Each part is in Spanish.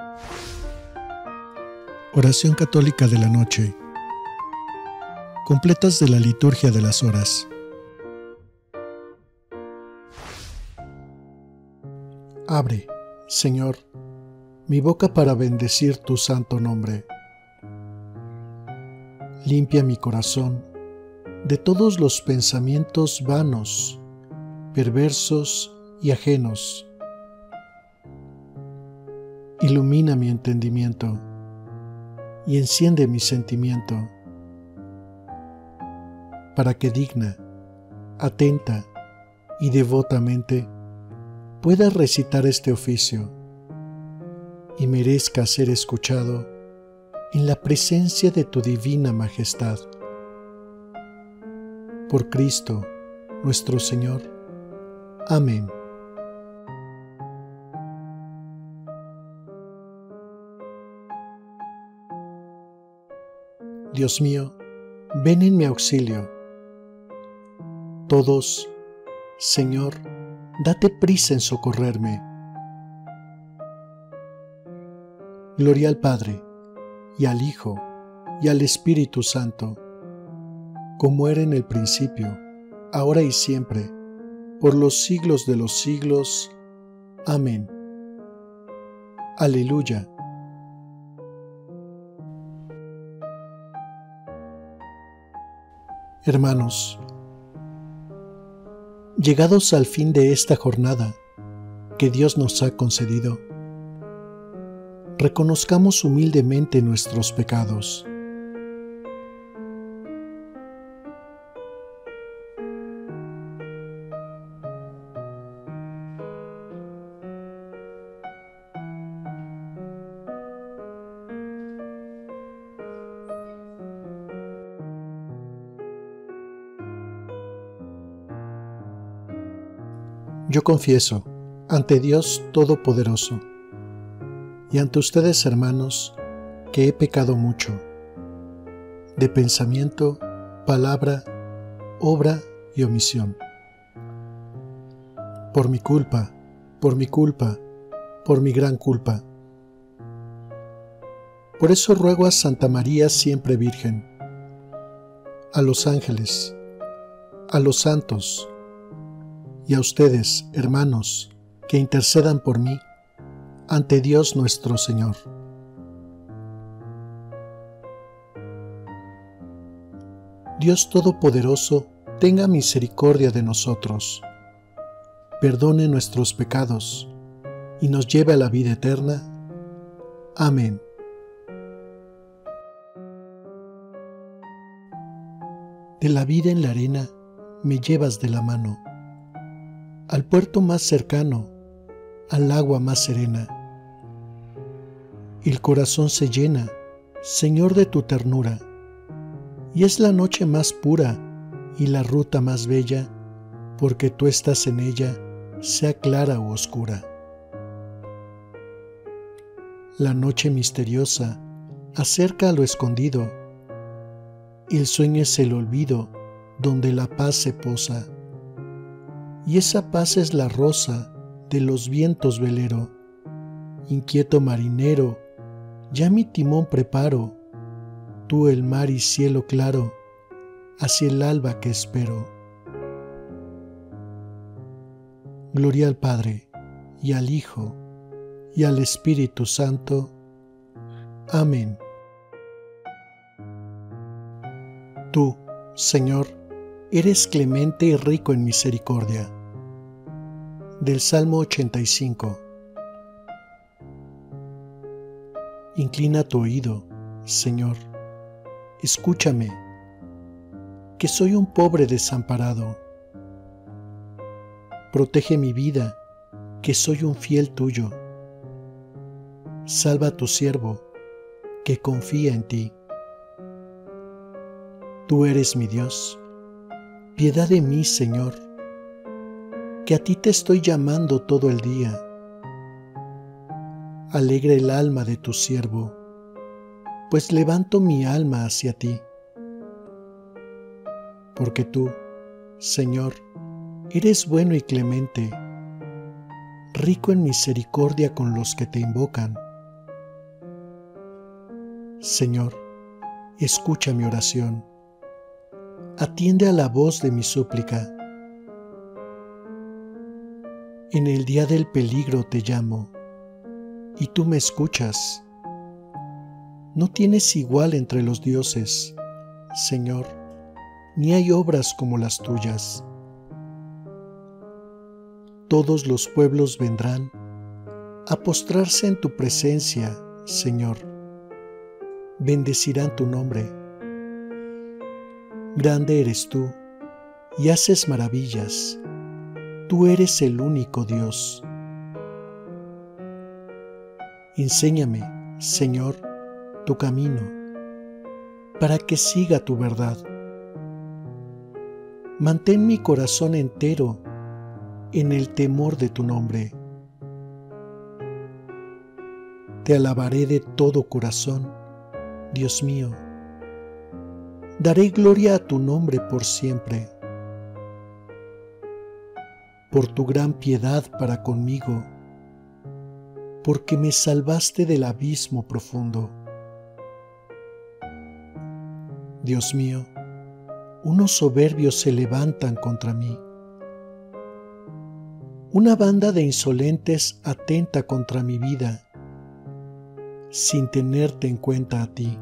Oración católica de la noche. Completas de la liturgia de las horas. Abre, Señor, mi boca para bendecir tu santo nombre. Limpia mi corazón de todos los pensamientos vanos, perversos y ajenos. Ilumina mi entendimiento y enciende mi sentimiento, para que digna, atenta y devotamente pueda recitar este oficio y merezca ser escuchado en la presencia de tu divina majestad. Por Cristo, nuestro Señor. Amén. Dios mío, ven en mi auxilio. Todos, Señor, date prisa en socorrerme. Gloria al Padre, y al Hijo, y al Espíritu Santo, como era en el principio, ahora y siempre, por los siglos de los siglos. Amén. Aleluya. Hermanos, llegados al fin de esta jornada que Dios nos ha concedido, reconozcamos humildemente nuestros pecados. Yo confieso ante Dios Todopoderoso y ante ustedes, hermanos, que he pecado mucho, de pensamiento, palabra, obra y omisión. Por mi culpa, por mi culpa, por mi gran culpa. Por eso ruego a Santa María siempre Virgen, a los ángeles, a los santos, y a ustedes, hermanos, que intercedan por mí ante Dios nuestro Señor. Dios Todopoderoso, tenga misericordia de nosotros, perdone nuestros pecados y nos lleve a la vida eterna. Amén. De la vida en la arena me llevas de la mano, al puerto más cercano, al agua más serena. El corazón se llena, Señor, de tu ternura, y es la noche más pura y la ruta más bella, porque tú estás en ella, sea clara o oscura. La noche misteriosa acerca a lo escondido, el sueño es el olvido donde la paz se posa. Y esa paz es la rosa de los vientos velero. Inquieto marinero, ya mi timón preparo, tú el mar y cielo claro, hacia el alba que espero. Gloria al Padre, y al Hijo, y al Espíritu Santo. Amén. Tú, Señor, eres clemente y rico en misericordia. Del Salmo 85. Inclina tu oído, Señor, escúchame, que soy un pobre desamparado. Protege mi vida, que soy un fiel tuyo. Salva a tu siervo, que confía en ti. Tú eres mi Dios. Piedad de mí, Señor, que a ti te estoy llamando todo el día. Alegra el alma de tu siervo, pues levanto mi alma hacia ti. Porque tú, Señor, eres bueno y clemente, rico en misericordia con los que te invocan, Señor, escucha mi oración. Atiende a la voz de mi súplica. En el día del peligro te llamo, y tú me escuchas. No tienes igual entre los dioses, Señor, ni hay obras como las tuyas. Todos los pueblos vendrán a postrarse en tu presencia, Señor. Bendecirán tu nombre. Grande eres tú, y haces maravillas. Tú eres el único Dios. Enséñame, Señor, tu camino, para que siga tu verdad. Mantén mi corazón entero en el temor de tu nombre. Te alabaré de todo corazón, Dios mío. Daré gloria a tu nombre por siempre. Por tu gran piedad para conmigo, porque me salvaste del abismo profundo. Dios mío, unos soberbios se levantan contra mí. Una banda de insolentes atenta contra mi vida, sin tenerte en cuenta a ti.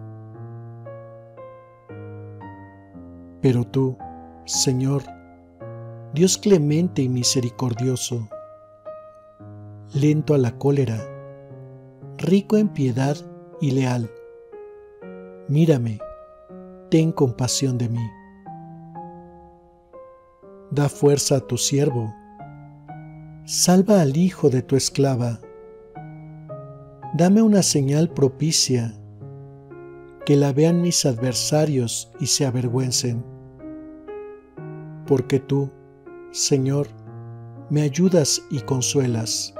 Pero tú, Señor, Dios clemente y misericordioso, lento a la cólera, rico en piedad y leal, mírame, ten compasión de mí. Da fuerza a tu siervo, salva al hijo de tu esclava. Dame una señal propicia, que la vean mis adversarios y se avergüencen. Porque tú, Señor, me ayudas y consuelas.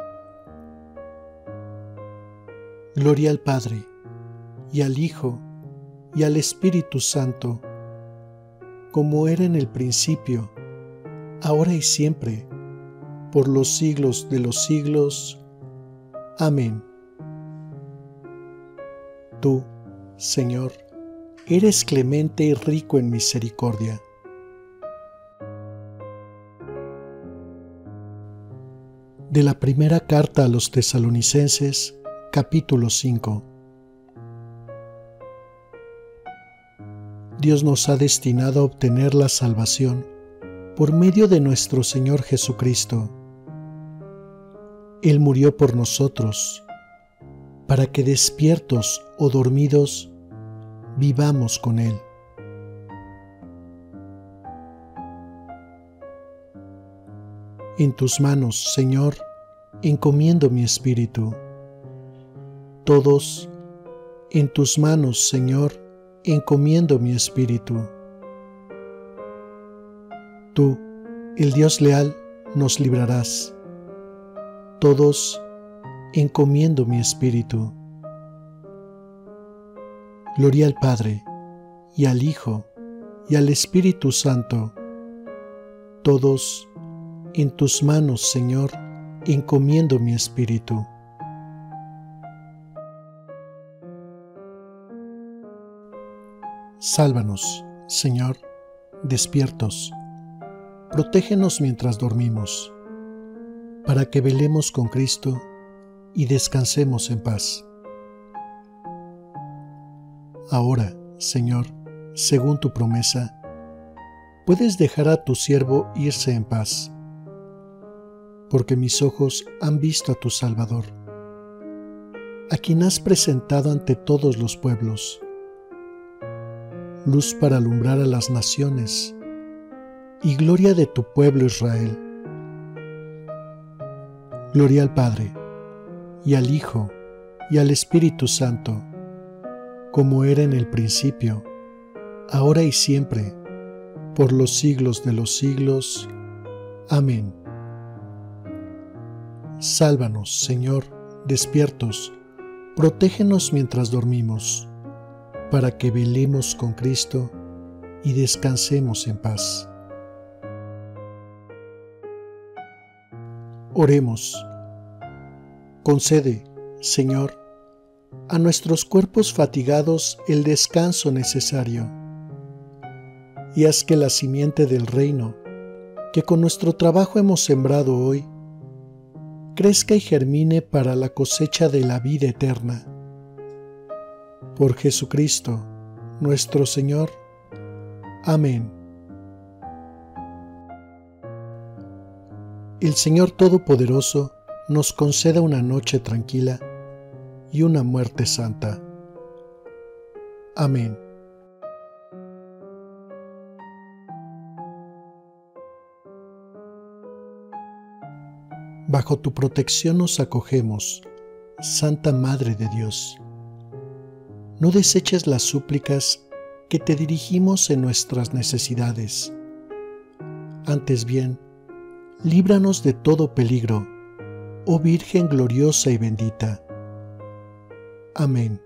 Gloria al Padre, y al Hijo, y al Espíritu Santo, como era en el principio, ahora y siempre, por los siglos de los siglos. Amén. Tú, Señor, eres clemente y rico en misericordia. De la primera carta a los Tesalonicenses, capítulo 5. Dios nos ha destinado a obtener la salvación por medio de nuestro Señor Jesucristo. Él murió por nosotros, para que despiertos o dormidos, vivamos con Él. En tus manos, Señor, encomiendo mi espíritu. Todos, en tus manos, Señor, encomiendo mi espíritu. Tú, el Dios leal, nos librarás. Todos, encomiendo mi espíritu. Gloria al Padre, y al Hijo, y al Espíritu Santo. Todos, en tus manos, Señor, encomiendo mi espíritu. Sálvanos, Señor, despiertos. Protégenos mientras dormimos, para que velemos con Cristo y descansemos en paz. Ahora, Señor, según tu promesa, puedes dejar a tu siervo irse en paz, porque mis ojos han visto a tu Salvador, a quien has presentado ante todos los pueblos, luz para alumbrar a las naciones y gloria de tu pueblo Israel. Gloria al Padre, y al Hijo, y al Espíritu Santo, como era en el principio, ahora y siempre, por los siglos de los siglos. Amén. Sálvanos, Señor, despiertos, protégenos mientras dormimos, para que velemos con Cristo y descansemos en paz. Oremos. Concede, Señor, a nuestros cuerpos fatigados el descanso necesario, y haz que la simiente del reino, que con nuestro trabajo hemos sembrado hoy, crezca y germine para la cosecha de la vida eterna. Por Jesucristo, nuestro Señor. Amén. El Señor Todopoderoso nos conceda una noche tranquila y una muerte santa. Amén. Bajo tu protección nos acogemos, Santa Madre de Dios. No deseches las súplicas que te dirigimos en nuestras necesidades. Antes bien, líbranos de todo peligro, oh Virgen gloriosa y bendita. Amén.